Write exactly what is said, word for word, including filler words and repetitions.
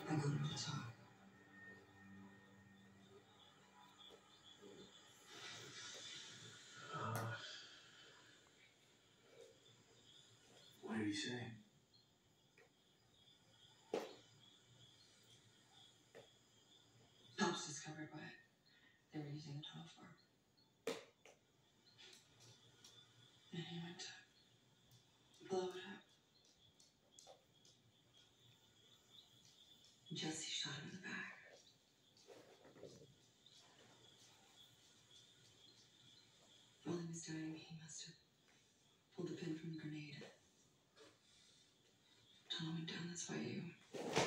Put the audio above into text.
I go to the top. Uh, what did he say? Phelps discovered what they were using the tunnel for. And he went to blow it up. Jesse shot him in the back. While he was dying, he must have pulled the pin from the grenade. Tunnel went down this way, you.